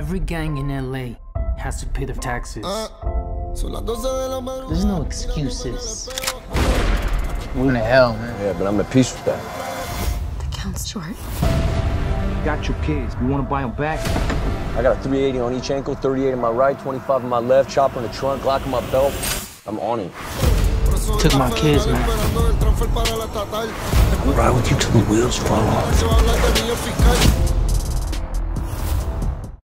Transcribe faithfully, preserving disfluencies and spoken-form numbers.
Every gang in L A has to pay their taxes. There's no excuses. We're in hell, man. Yeah, but I'm at peace with that. The count's short. Got your kids. We want to buy them back. I got a three eighty on each ankle, thirty-eight on my right, twenty-five on my left, chopper in the trunk, Glock in my belt. I'm on it. Took my kids, man. I'll ride with you till the wheels fall off.